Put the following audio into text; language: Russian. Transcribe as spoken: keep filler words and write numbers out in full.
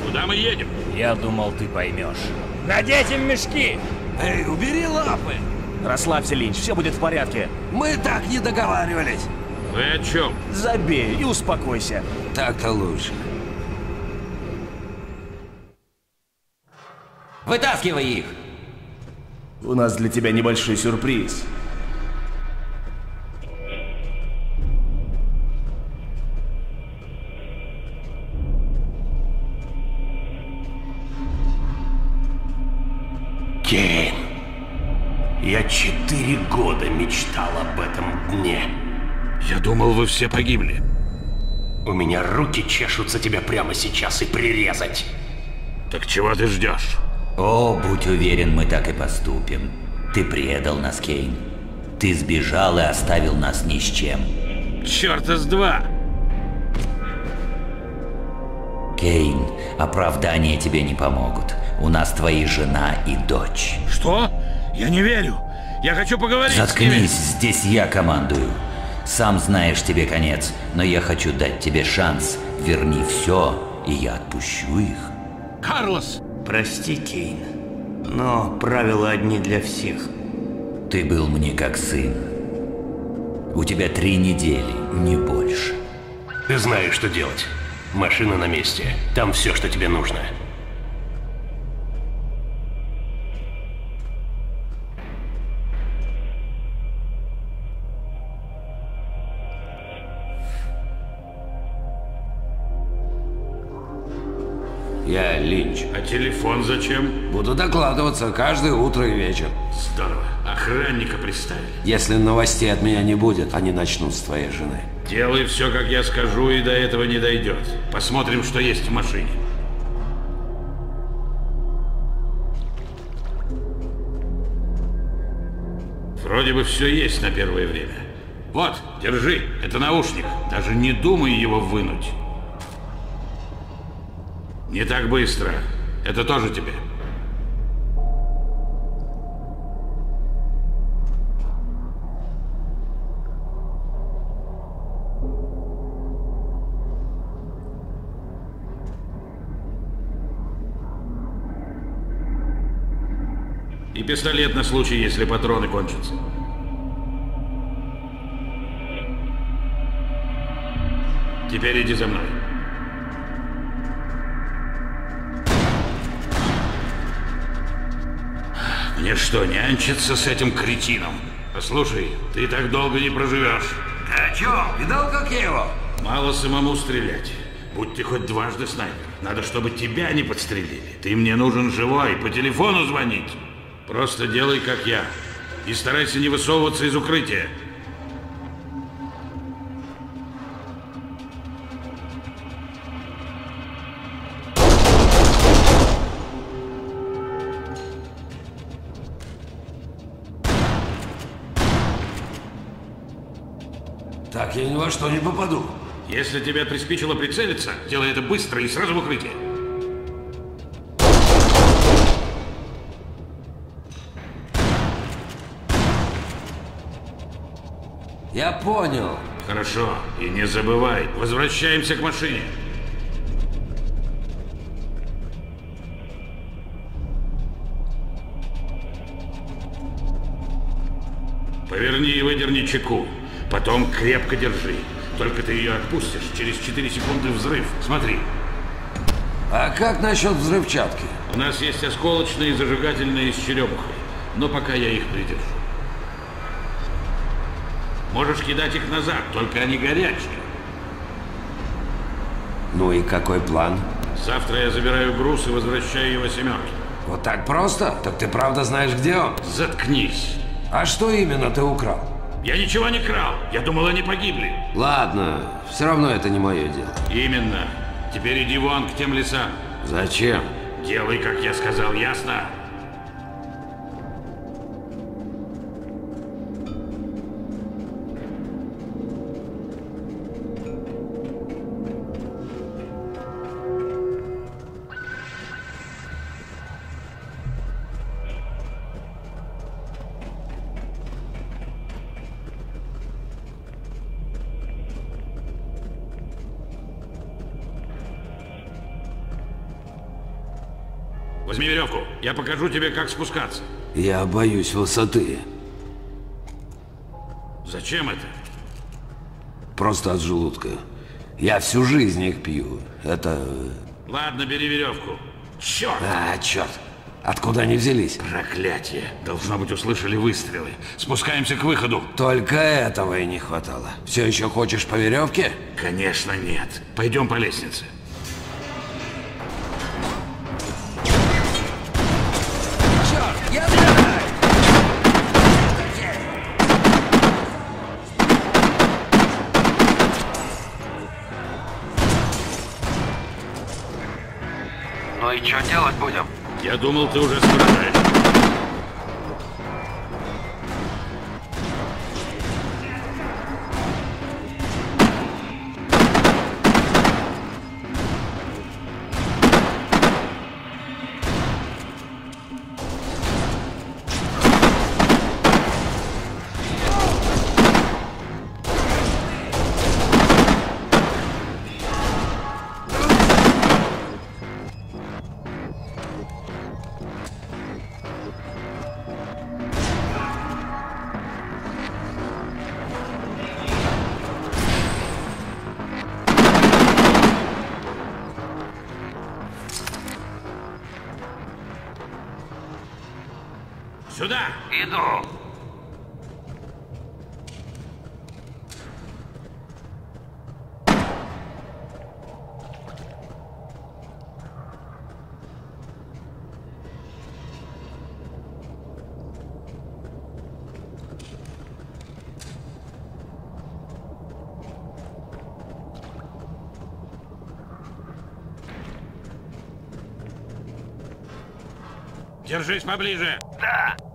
Куда мы едем? Я думал, ты поймешь. Надеть им мешки! Эй, убери лапы! Расслабься, Линч, все будет в порядке. Мы так не договаривались. Вы о чем? Забей и успокойся. Так-то лучше. Вытаскивай их! У нас для тебя небольшой сюрприз. Кейн, я четыре года мечтал об этом дне. Я думал, вы все погибли. У меня руки чешутся тебя прямо сейчас и прирезать. Так чего ты ждешь? О, будь уверен, мы так и поступим. Ты предал нас, Кейн. Ты сбежал и оставил нас ни с чем. Черта с два! Кейн, оправдания тебе не помогут. У нас твои жена и дочь. Что? Я не верю. Я хочу поговорить Заткнись, с ними. здесь я командую. Сам знаешь, тебе конец, но я хочу дать тебе шанс. Верни все, и я отпущу их. Карлос! Прости, Кейн, но правила одни для всех. Ты был мне как сын. У тебя три недели, не больше. Ты знаешь, что делать. Машина на месте. Там все, что тебе нужно. Я Линч. А телефон зачем? Буду докладываться каждое утро и вечер. Здорово. Охранника приставили. Если новостей от меня не будет, они начнут с твоей жены. Делай все, как я скажу, и до этого не дойдет. Посмотрим, что есть в машине. Вроде бы все есть на первое время. Вот, держи, это наушник. Даже не думай его вынуть. Не так быстро. Это тоже тебе. И пистолет на случай, если патроны кончатся. Теперь иди за мной. Мне что, нянчиться с этим кретином? Послушай, ты так долго не проживешь. А чё, видал, как я его? Мало самому стрелять. Будь ты хоть дважды снайпер. Надо, чтобы тебя не подстрелили. Ты мне нужен живой, по телефону звонить. Просто делай, как я. И старайся не высовываться из укрытия. Так я ни во что не попаду. Если тебе приспичило прицелиться, делай это быстро и сразу в укрытие. Я понял. Хорошо. И не забывай, возвращаемся к машине. Поверни и выдерни чеку. Потом крепко держи. Только ты ее отпустишь, через четыре секунды взрыв. Смотри. А как насчет взрывчатки? У нас есть осколочные и зажигательные с черемухой. Но пока я их придержу. Можешь кидать их назад, только они горячие. Ну и какой план? Завтра я забираю груз и возвращаю его семерке. Вот так просто? Так ты правда знаешь, где он? Заткнись. А что именно ты украл? Я ничего не крал. Я думал, они погибли. Ладно, все равно это не мое дело. Именно. Теперь иди вон к тем лесам. Зачем? Делай, как я сказал, ясно? Возьми веревку, я покажу тебе, как спускаться. Я боюсь высоты. Зачем это? Просто от желудка. Я всю жизнь их пью. Это... Ладно, бери веревку. Черт! А, черт. Откуда они взялись? Проклятие. Должно быть, услышали выстрелы. Спускаемся к выходу. Только этого и не хватало. Все еще хочешь по веревке? Конечно, нет. Пойдем по лестнице. Черт, я знаю! Ну и что делать будем? Я думал, ты уже соображаешь. Сюда! Иду. Держись поближе. Да.